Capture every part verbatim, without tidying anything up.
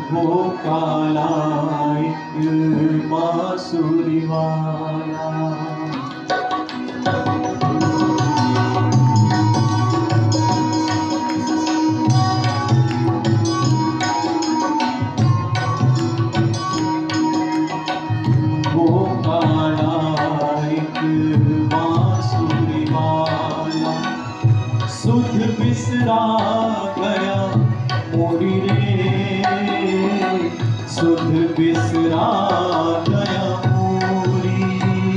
वो काला एक बांसुरी वाला। वो काला एक बांसुरी वाला सुध बिसरा गया मोरी रे, सुध बिसरा गया मोरी।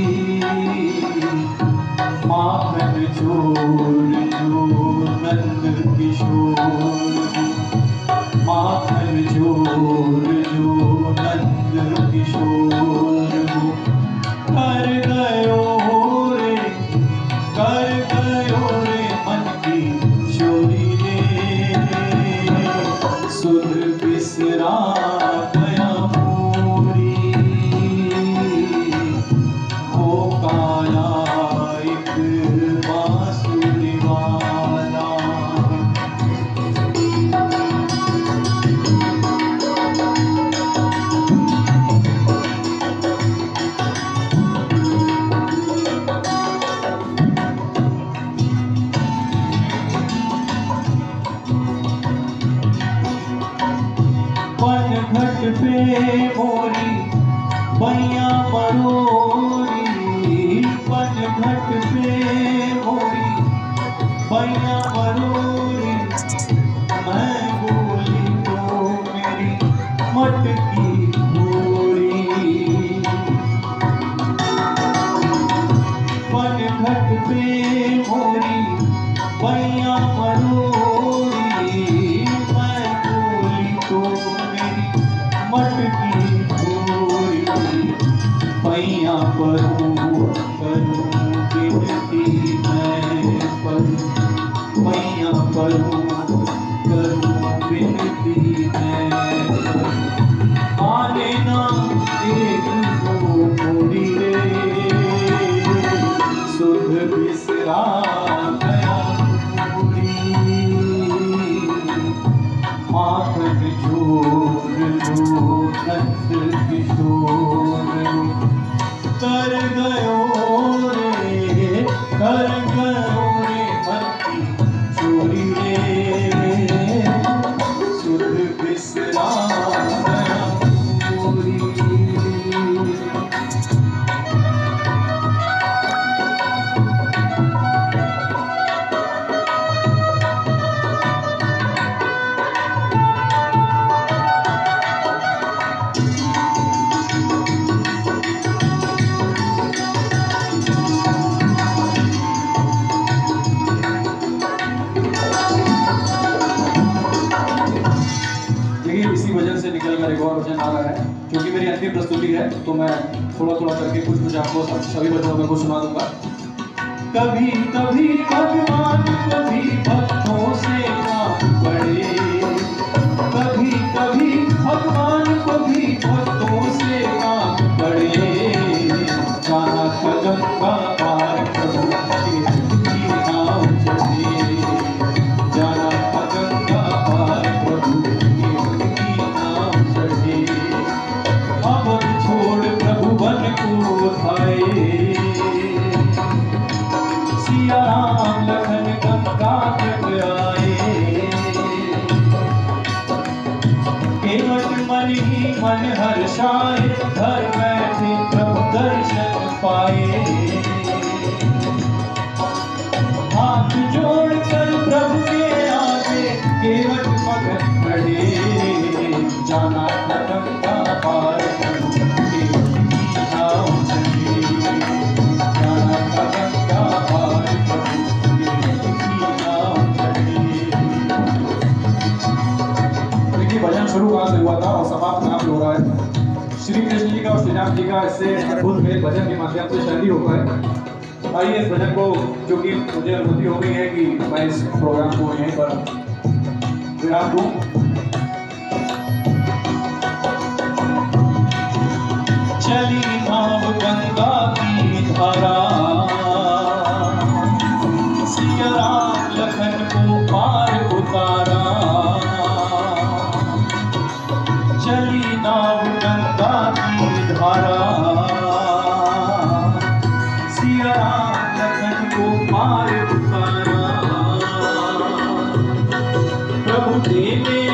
माखन चोर जो नंद किशोर, माखन चोर जो नंद किशोर कर गयो रे, कर गयो रे मन की चोरी रे। सुध बिसरा गया मोरी, वो काला एक बांसुरी वाला। पन घट पे मोरी बैया मरोरी, पन घट पे मोरी बैया मरोरी। मैं बोली तो मेरी मटकी गोरी, पन घट पे मोरी बैया मरोरी। मैं बोली तो मटकी गोरी, पैया परूं करूं बिनती मैं परूं, पैया परूं करूं बिनती मैं। आने ना एक को मोरी रे, सुध बिसरा गया मोरी। माखन चोर जो नंद किशोर कर गयो रे, कर गयो रे मन की चोरी रे। सुध बिसरा गया मोरी। इसी वजह से निकल कर एक और वचन आ रहा है, क्योंकि मेरी अंतिम प्रस्तुति है तो मैं थोड़ा थोड़ा करके कुछ कुछ आपको सभी वचनों में को सुना दूंगा। कभी कभी भगवान कभी भक्तों से काम पड़े, कभी कभी भगवान को भी भक्तों से काम पड़े। जाना कदम का पार प्रभु की नाम चले, जाना कदम का पार प्रभु सिया राम लखन गंगा तट आए। केवट मन ही मन हर्षाए, घर बैठे प्रभु दर्शन पाए। हाथ जोड़कर प्रभु के आगे केवट मगन खड़े। जाना कदम का पार प्रभु की नाम चले, जाना कदम का पार प्रभु की नाम चले। देखिए भजन शुरू कहाँ से हुआ था और समाप्त कहाँ पे हो रहा है। श्री कृष्ण जी का और श्री राम जी का इससे अद्भुत मेल भजन के माध्यम से शादी होता है। आइए इस भजन को, क्योंकि मुझे अनुभूति हो गई है कि मैं इस प्रोग्राम को यहीं पर विराम दूं। चली भाव गंगा की धारा, सिया राम लखन को पार उतारा। चली नाव गंगा की धारा, सिया राम लखन को पार उतारा। प्रभु देवे